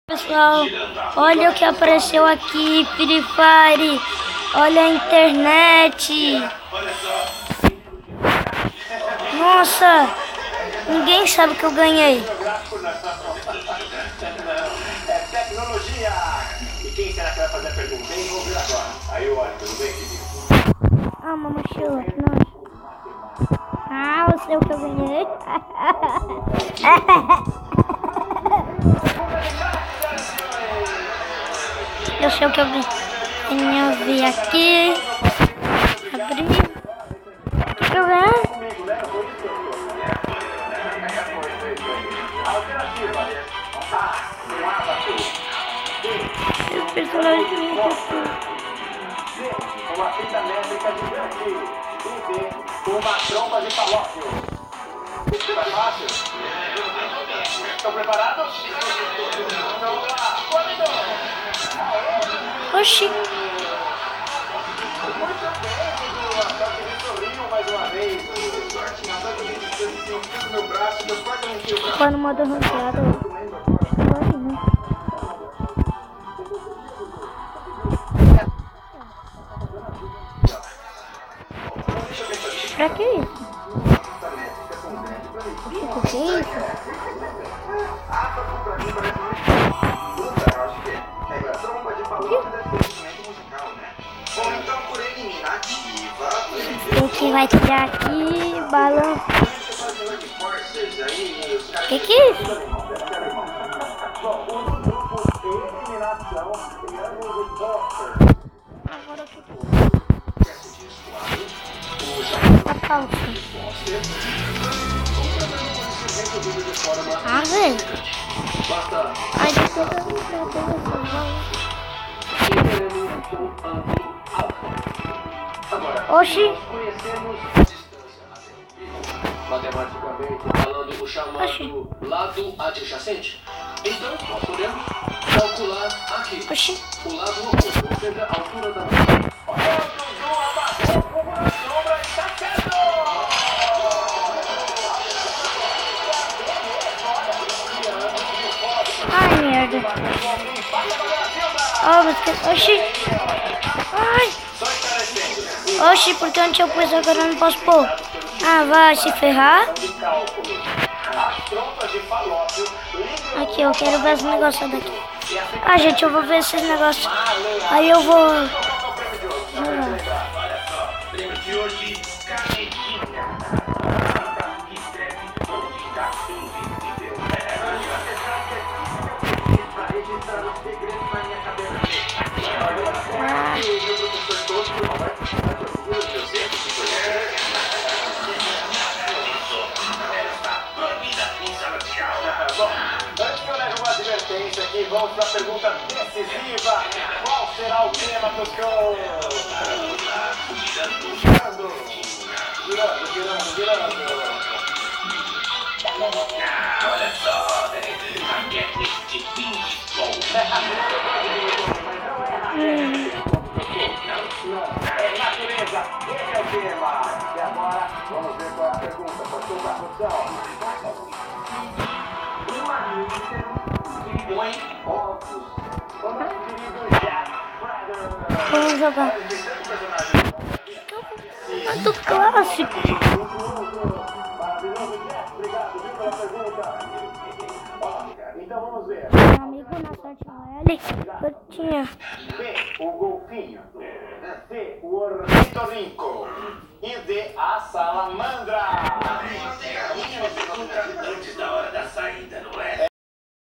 Pessoal, olha o que apareceu aqui, Free Fire. Olha a internet. Nossa, ninguém sabe que eu ganhei. É tecnologia. E quem será que vai fazer a pergunta? Vamos ver agora. Aí, olha, tudo bem, querido? Ah, uma mochila. Nossa. Ah, eu sei o que eu ganhei. Eu sei o que eu ganhei. Eu vi aqui. Abri. O que eu ganhei? O personagem. Uma fita métrica gigante. Uma trompa de falópio. Tá fácil? Estão preparados? Vamos lá. Corredor. Oxi. Muito bem, Dudu. Só que ele sorriu mais uma vez. Meu braço, meus quase não tiro o braço. Foi no modo ranqueado. Pra que isso? O que é isso? O que vai tirar aqui? Balão. Que é isso? Agora eu a calça. Ah, velho. Ai, depois eu vou pra Oxi. Matematicamente falando, o chamado lado adjacente. Então, nós podemos calcular aqui. Oxi. O lado oposto, ou seja, a altura da mão. Ai, merda. Oh, oxi. Ai. Oxi, porque onde eu pus agora eu não posso pôr. Ah, vai se ferrar. Aqui, eu quero ver esse negócio daqui. Ah, gente, eu vou ver esses negócios. Aí eu vou... Vamos para a pergunta decisiva. Qual será o tema do show? Girando. Olha só, raquete pinball. É natureza, esse é o tema. E agora, vamos ver qual é a pergunta. Pode soltar a produção. Põe ovos. Vamos jogar. Do clássico. Então vamos ver. Meu amigo na sorte L, eu tinha. B, o golfinho. C, o ornitorrinco.